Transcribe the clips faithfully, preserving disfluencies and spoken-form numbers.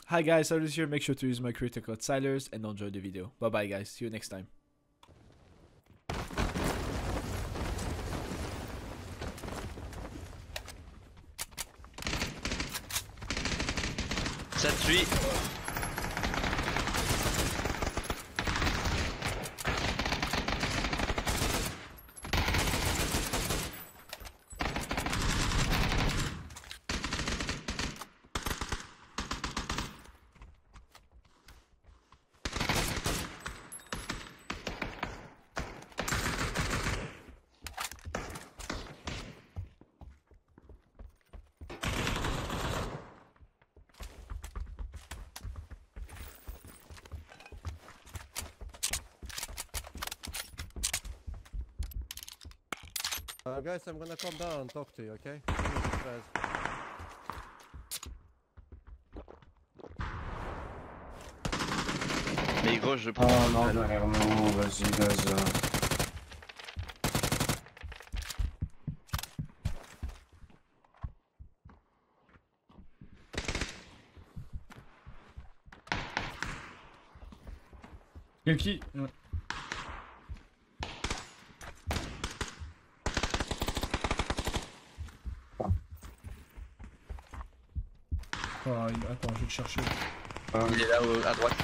Hi guys, Cyrus here. Make sure to use my creator code Silers and enjoy the video. Bye bye guys, see you next time. Ça te suit. Uh, guys, I'm gonna come down and talk to you, okay? Mais gros, je prends. Oh non, derrière nous, vas-y, Gaza. Quel qui ouais. Oh, attends, je vais te chercher. Ah, Il est là euh, à droite.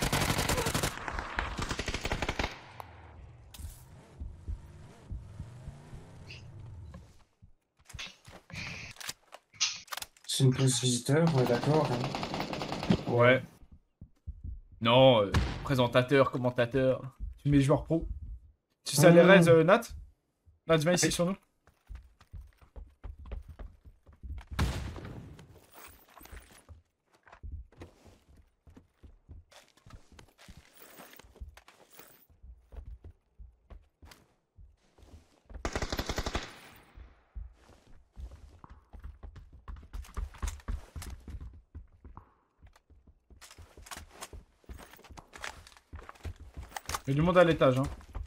c'est une pause visiteur, on est d'accord hein. Ouais. Non, euh, présentateur, commentateur. Tu mets joueur pro. Tu sais les raids, euh, Nat Nat, viens ici sur nous. Il y a du monde à l'étage, hein.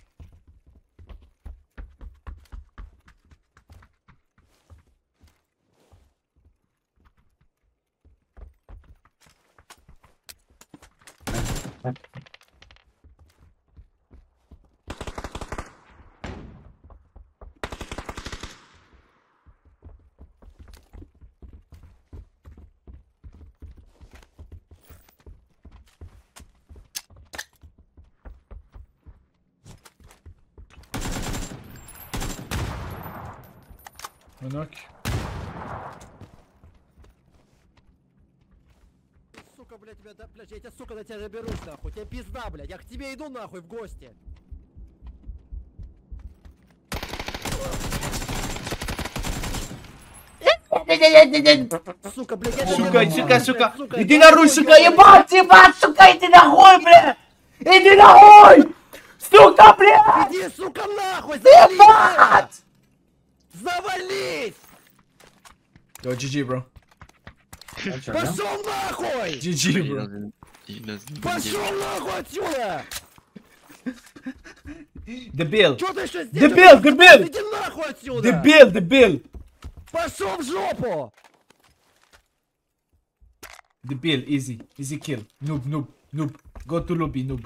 Un knock. Сука, блядь, тебя, да, блядь, я тебя, сука, на тебя заберусь, нахуй. Тебе пизда, блядь, я к тебе иду, нахуй, в гости. Сука, блядь, я Сука, тебя... сука, сука. сука, Иди нахуй, сука, ебать, ебать, сука, иди нахуй, бля! Иди нахуй! Сука, блядь! Иди, сука, нахуй, завались! Ебать! Завались! Yo, G G, bro. Ah, tu vas bien Пошел нахуй! G G, Il est bro. dans une- il est dans une bonne Пошел game. нахуй отсюда! Дебил. Чё ты еще здесь? Дебил, дебил! Иди нахуй отсюда! Дебил, дебил! Пошел в жопу! Debile, easy. Easy kill. Noob, noob, noob. Go to lobby, noob.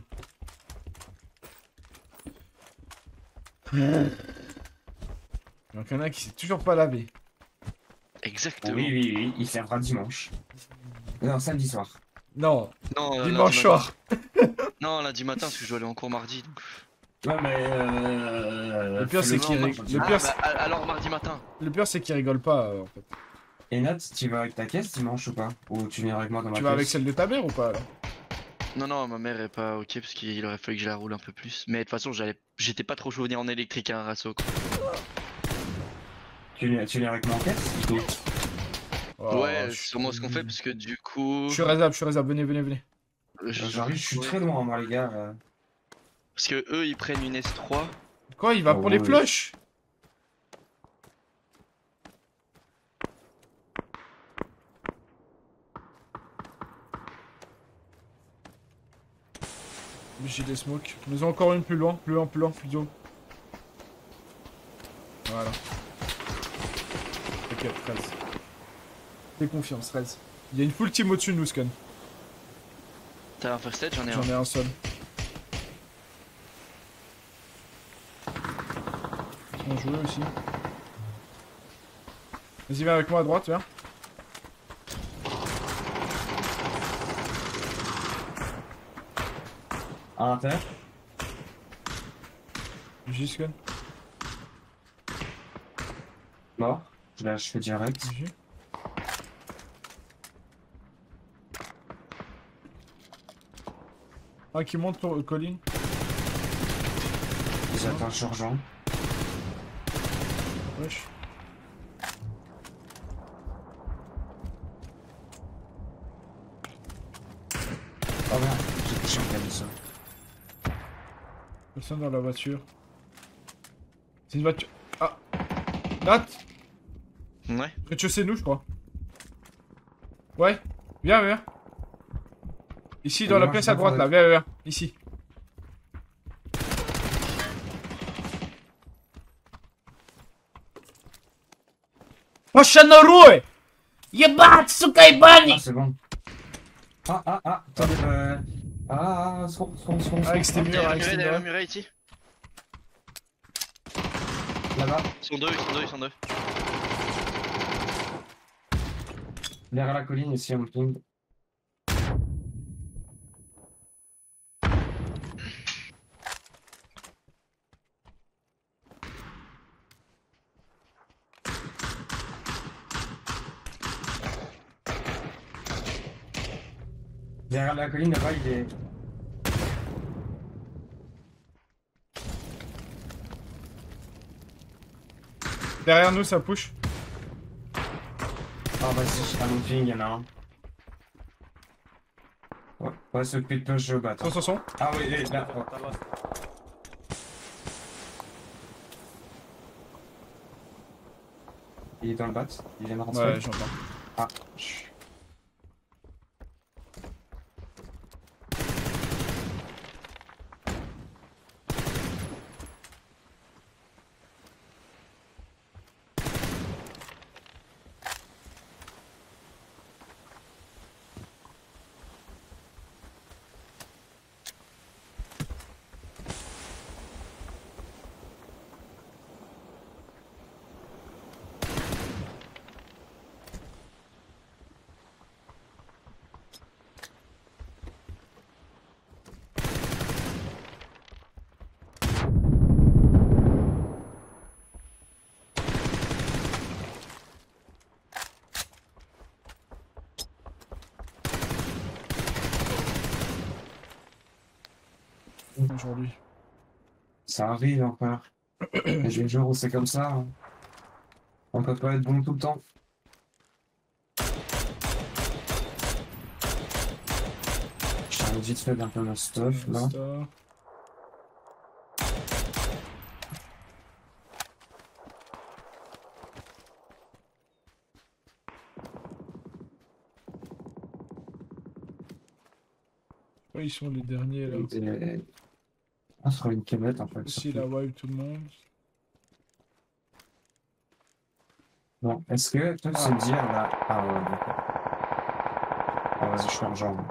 Donc, il y en a qui s'est toujours pas lavé. Exactement. Oui, oui, oui, il servera dimanche. Non, samedi soir. Non, Non, euh, dimanche lundi matin. soir. Non, lundi matin, parce que je dois aller en cours mardi. Donc... Ouais, mais euh... Le pire, c'est qu'il fais-le rig- mardi. le Ah, pire, bah, a- alors mardi matin. Le pire, c'est qu'il rigole pas, euh, en fait. Et Nat, tu vas avec ta caisse dimanche ou pas? Ou tu viens avec moi dans ma Tu caisse? vas avec celle de ta mère ou pas, là? Non, non, ma mère est pas ok parce qu'il aurait fallu que je la roule un peu plus. Mais de toute façon, j'allais, j'étais pas trop chaud venir en électrique à un rasso. Quoi. Tu viens, tu viens avec moi en caisse? Du coup. Oh, ouais, je- c'est sûrement ce qu'on fait parce que du coup. Je suis réserve, je suis réserve. Venez, venez, venez. je- J'arrive, je suis très loin, moi, les gars. euh. Parce que eux, ils prennent une S trois. Quoi, il va Oh, pour les oui. flushs? J'ai des smokes. Nous avons encore une plus loin, plus loin, plus loin, plus haut. Voilà. Ok, treize. Fais confiance, treize. Il y a une full team au-dessus de nous, Scun. T'as un first aid? J'en ai un. J'en ai un seul. Bien joué aussi. Vas-y, viens avec moi à droite, viens. À l'intérieur. Juste gun. Mort. Je l'ai achevé direct. J. Ah, qui monte sur colline. Ils attendent urgent. Wesh. Oh merde, j'ai touché un camisole. Personne dans la voiture. C'est une voiture. Ah. Nat. Ouais. Rez-de-chaussée, nous, je crois. Ouais. Viens, viens. Ici, dans Et la moi, pièce je à droite, là. m'attendais. Viens, viens. Ici. Pochanoroué! Yebat, suka Ah, ibani! c'est bon. Ah, ah, ah, attendez, euh... Ah, ah, son, son, son, son. Avec ces murs, Derrière le avec muret, ces derrière le murs. muret ici. Là-bas, Ils sont deux, ils sont deux, ils sont deux. derrière la colline, ici, on ping. Derrière la colline, là-bas, il est... Derrière nous, ça push. Ah, vas-y, à mon ping, il y en a un. Ouais, ouais, ce putain, je bats. Son, son, son. Ah oui, oui, là. Ouais. Il est dans le bat, il vient de rentrer. Ouais, j'entends. Ah. Aujourd'hui. Ça arrive encore. Et j'ai le jour où c'est comme ça. Hein. On peut pas être bon tout le temps. J'ai vite fait d'un peu mon stuff là. Ça. Ouais, ils sont les derniers là. Et... Ah, ce sera une canette en fait. Aussi surtout. la wipe tout le monde. Bon, est-ce que tu sais dire là. Ah ouais, d'accord. Ah, vas-y, je suis en jambe.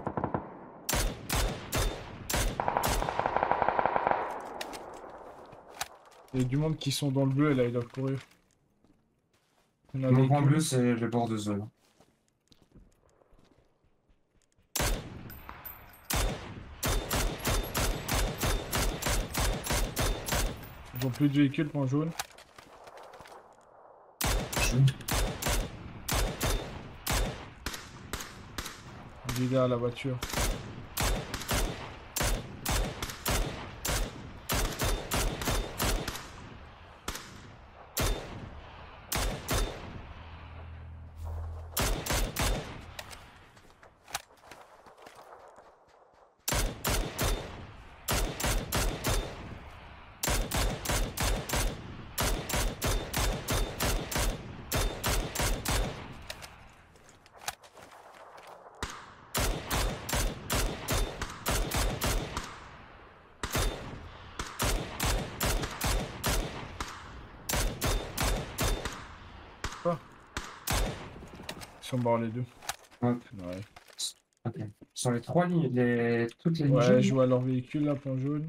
Il y a du monde qui sont dans le bleu et là ils doivent courir. On a Mon les point queues. bleu, c'est le bord de zone. Ils ont plus de véhicules, point jaune. Il est derrière la voiture. Ils sont morts les deux. Ouais. Ouais. Ok. Sur les trois lignes, les... toutes les lignes Ouais, jaunes. je vois leur véhicule là, point jaune.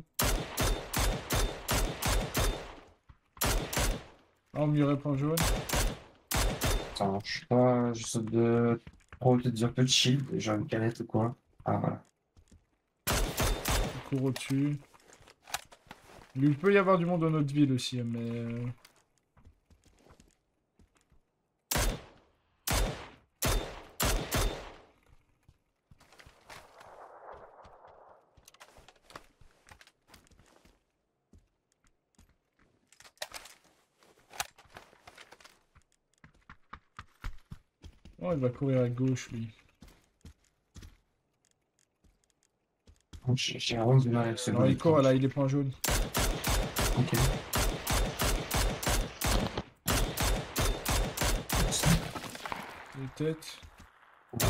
Ah, on murait point jaune. Attends, je sais pas, je saute de... Pour te dire peu de shield, j'ai une canette ou quoi. Ah voilà. Il court au-dessus. Il peut y avoir du monde dans notre ville aussi, mais... euh, Oh, il va courir à gauche, lui. J'ai j'ai vraiment du mal avec ce Non, il court là, il est point jaune. Ok. Les têtes. Ok.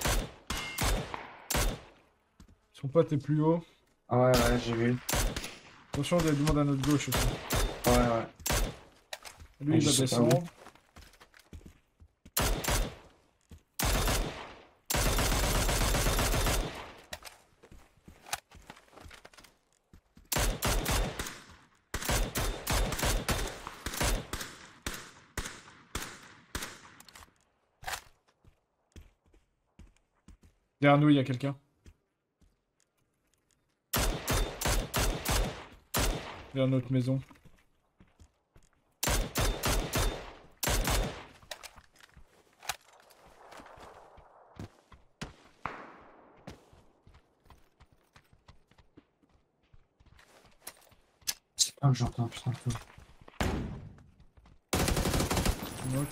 Son pote est plus haut. Ah ouais, ouais, j'ai vu. Attention, il y a du monde à notre gauche aussi. Ouais, ouais. Lui, Mais il va je sais pas où. descendre. Derrière nous, il y a quelqu'un. Vers notre maison. C'est pas que j'entends, putain, tout. Knock.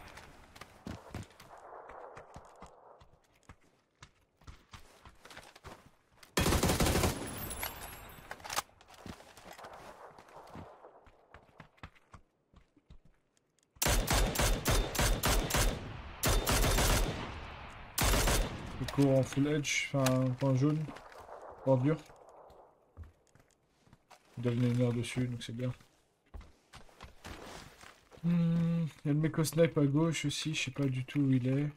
Il court en full edge, enfin point jaune, bordure. Il doit venir venir dessus, donc c'est bien. Hmm, il y a le mec au snipe à gauche aussi, je sais pas du tout où il est.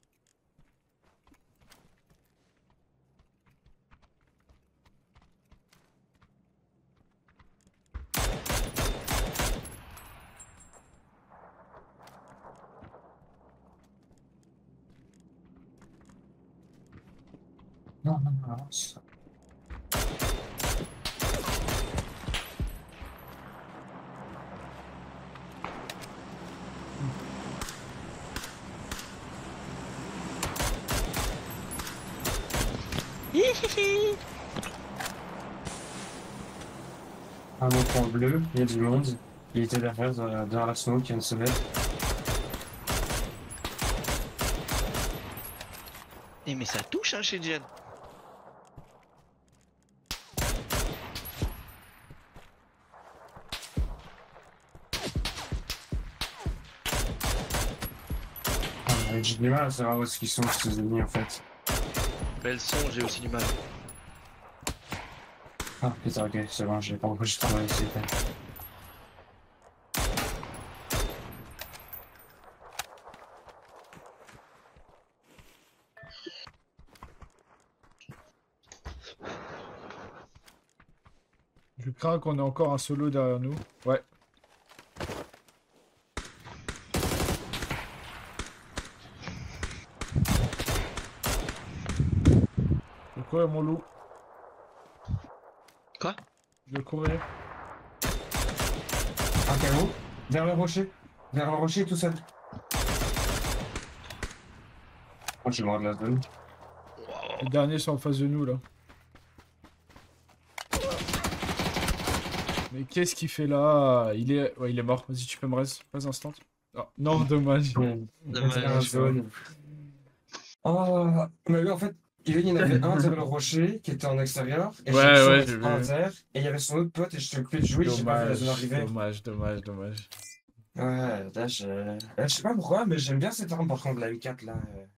Non, non, non, non. c'est- Un autre en bleu, il y a du monde. Il était derrière, dans, dans la smoke, il y a une semaine. Eh mais ça touche hein chez Jen. Ah, j'ai du mal à savoir où est-ce qu'ils sont, ces ennemis, en fait. Belle son, j'ai aussi du mal. Ah, putain, ok, c'est bon, j'ai pas enregistré travail ici. Je crains qu'on ait encore un solo derrière nous. Ouais. Je vais courir mon loup. Quoi? Je vais courir. Un K O, vers le rocher. Vers le rocher, tout seul. Oh, je suis mort de la zone. Les derniers sont en face de nous là. Mais qu'est-ce qu'il fait là? Il est... Ouais, il est mort. Vas-y, tu peux me reste. Pas instant. Non, non, dommage. Bon, Dommage. dans la zone. Oh, mais oui, en fait, il y en avait un vers le rocher qui était en extérieur. Et Ouais, j'ai ouais, ouais, j'ai vu. en terre. Et il y avait son autre pote et je t'ai occupé de jouer. J'ai pas vu la zone Dommage, arriver. dommage, dommage, dommage. Ouais, là, je... là, je sais pas pourquoi, mais j'aime bien cette arme par contre, la M quatre là.